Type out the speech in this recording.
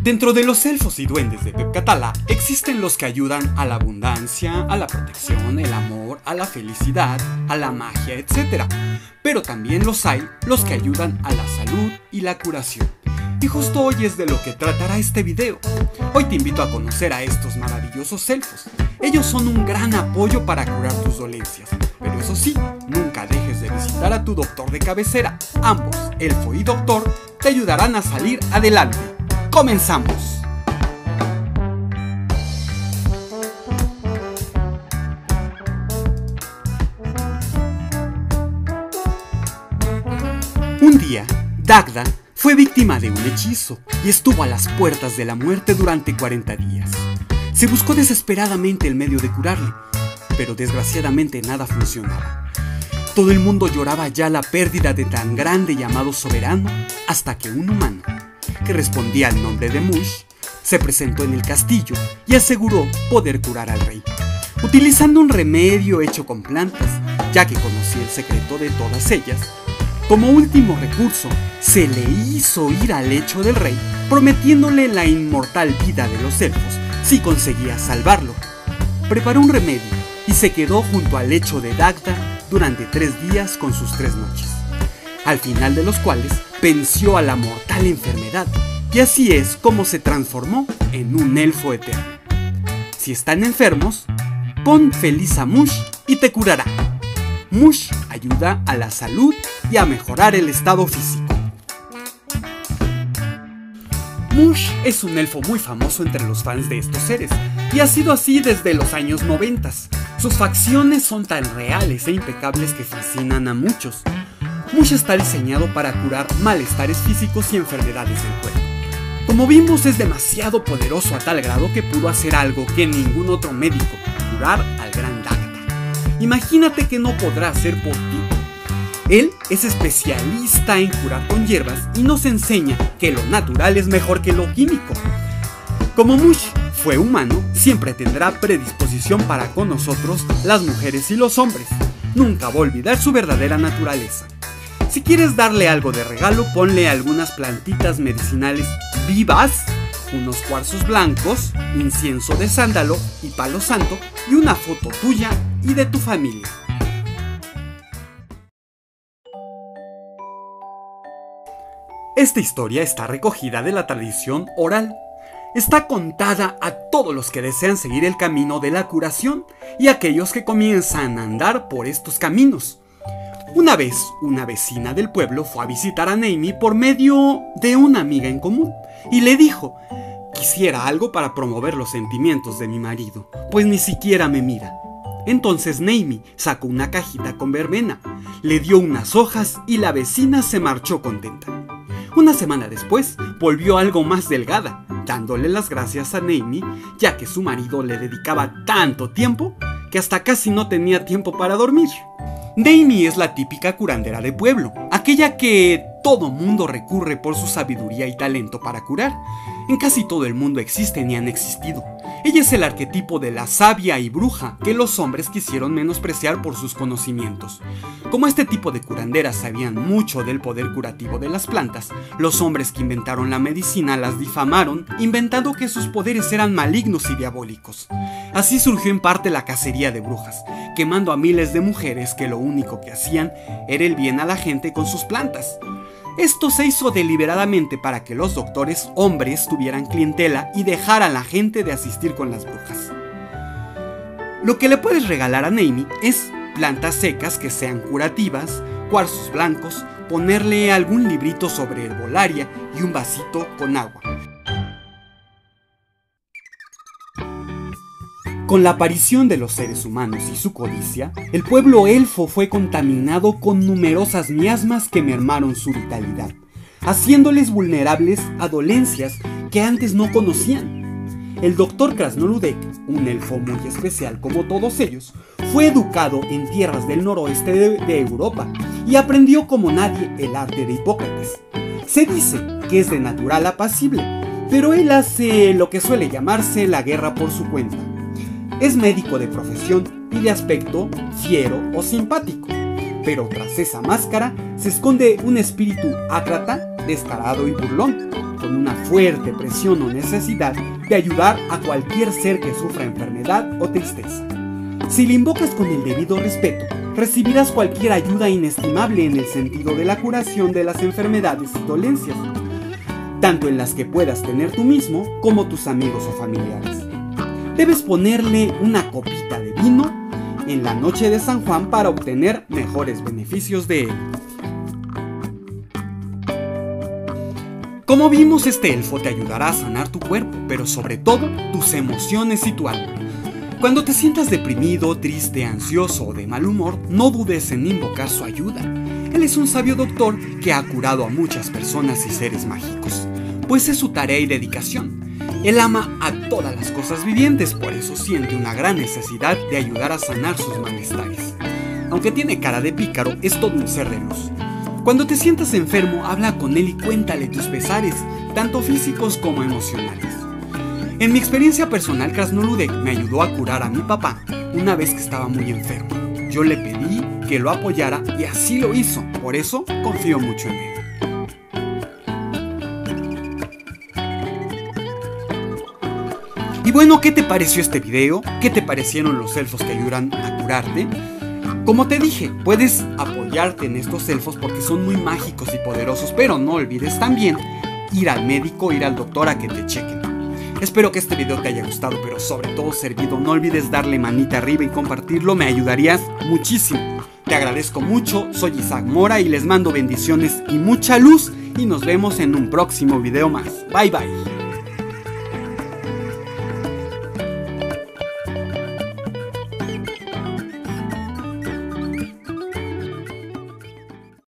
Dentro de los elfos y duendes de Pep Catalá existen los que ayudan a la abundancia, a la protección, el amor, a la felicidad, a la magia, etc. Pero también los hay los que ayudan a la salud y la curación. Y justo hoy es de lo que tratará este video. Hoy te invito a conocer a estos maravillosos elfos. Ellos son un gran apoyo para curar tus dolencias. Pero eso sí, nunca dejes de visitar a tu doctor de cabecera. Ambos, elfo y doctor, te ayudarán a salir adelante. ¡Comenzamos! Un día, Dagda fue víctima de un hechizo y estuvo a las puertas de la muerte durante 40 días. Se buscó desesperadamente el medio de curarle, pero desgraciadamente nada funcionaba. Todo el mundo lloraba ya la pérdida de tan grande llamado soberano, hasta que un humano, que respondía al nombre de Mush, se presentó en el castillo y aseguró poder curar al rey, utilizando un remedio hecho con plantas, ya que conocía el secreto de todas ellas. Como último recurso, se le hizo ir al lecho del rey, prometiéndole la inmortal vida de los elfos si conseguía salvarlo. Preparó un remedio y se quedó junto al lecho de Dagda durante 3 días con sus 3 noches, al final de los cuales venció a la mortal enfermedad, y así es como se transformó en un elfo eterno. Si están enfermos, pon feliz a Mush y te curará. Mush ayuda a la salud y a mejorar el estado físico. Mush es un elfo muy famoso entre los fans de estos seres, y ha sido así desde los años 90. Sus facciones son tan reales e impecables que fascinan a muchos. Mush está diseñado para curar malestares físicos y enfermedades del cuerpo. Como vimos, es demasiado poderoso a tal grado que pudo hacer algo que ningún otro médico, curar al gran Dagda. Imagínate que no podrá hacer por ti. Él es especialista en curar con hierbas y nos enseña que lo natural es mejor que lo químico. Como Mush fue humano, siempre tendrá predisposición para con nosotros, las mujeres y los hombres. Nunca va a olvidar su verdadera naturaleza. Si quieres darle algo de regalo, ponle algunas plantitas medicinales vivas, unos cuarzos blancos, incienso de sándalo y palo santo y una foto tuya y de tu familia. Esta historia está recogida de la tradición oral. Está contada a todos los que desean seguir el camino de la curación y a aquellos que comienzan a andar por estos caminos. Una vez, una vecina del pueblo fue a visitar a Naomi por medio de una amiga en común y le dijo: quisiera algo para promover los sentimientos de mi marido, pues ni siquiera me mira. Entonces Naomi sacó una cajita con verbena, le dio unas hojas y la vecina se marchó contenta. Una semana después, volvió algo más delgada, dándole las gracias a Naomi, ya que su marido le dedicaba tanto tiempo que hasta casi no tenía tiempo para dormir. Naomi es la típica curandera de pueblo, aquella que todo mundo recurre por su sabiduría y talento para curar. En casi todo el mundo existen y han existido. Ella es el arquetipo de la sabia y bruja que los hombres quisieron menospreciar por sus conocimientos. Como este tipo de curanderas sabían mucho del poder curativo de las plantas, los hombres que inventaron la medicina las difamaron, inventando que sus poderes eran malignos y diabólicos. Así surgió en parte la cacería de brujas, quemando a miles de mujeres que lo único que hacían era el bien a la gente con sus plantas. Esto se hizo deliberadamente para que los doctores hombres tuvieran clientela y dejaran a la gente de asistir con las brujas. Lo que le puedes regalar a Naomi es plantas secas que sean curativas, cuarzos blancos, ponerle algún librito sobre herbolaria y un vasito con agua. Con la aparición de los seres humanos y su codicia, el pueblo elfo fue contaminado con numerosas miasmas que mermaron su vitalidad, haciéndoles vulnerables a dolencias que antes no conocían. El doctor Krasnoludek, un elfo muy especial como todos ellos, fue educado en tierras del noroeste de Europa y aprendió como nadie el arte de Hipócrates. Se dice que es de natural apacible, pero él hace lo que suele llamarse la guerra por su cuenta. Es médico de profesión y de aspecto fiero o simpático, pero tras esa máscara se esconde un espíritu ácrata descarado y burlón, con una fuerte presión o necesidad de ayudar a cualquier ser que sufra enfermedad o tristeza. Si le invocas con el debido respeto, recibirás cualquier ayuda inestimable en el sentido de la curación de las enfermedades y dolencias, tanto en las que puedas tener tú mismo como tus amigos o familiares. Debes ponerle una copita de vino en la noche de San Juan para obtener mejores beneficios de él. Como vimos, este elfo te ayudará a sanar tu cuerpo, pero sobre todo tus emociones y tu alma. Cuando te sientas deprimido, triste, ansioso o de mal humor, no dudes en invocar su ayuda. Él es un sabio doctor que ha curado a muchas personas y seres mágicos, pues es su tarea y dedicación. Él ama a todas las cosas vivientes, por eso siente una gran necesidad de ayudar a sanar sus malestares. Aunque tiene cara de pícaro, es todo un ser de luz. Cuando te sientas enfermo, habla con él y cuéntale tus pesares, tanto físicos como emocionales. En mi experiencia personal, Krasnoludek me ayudó a curar a mi papá una vez que estaba muy enfermo. Yo le pedí que lo apoyara y así lo hizo, por eso confío mucho en él. Y bueno, ¿qué te pareció este video? ¿Qué te parecieron los elfos que ayudan a curarte? Como te dije, puedes apoyarte en estos elfos porque son muy mágicos y poderosos, pero no olvides también ir al médico, ir al doctor a que te chequen. Espero que este video te haya gustado, pero sobre todo servido. No olvides darle manita arriba y compartirlo, me ayudarías muchísimo. Te agradezco mucho, soy Isaac Mora y les mando bendiciones y mucha luz y nos vemos en un próximo video más. Bye bye.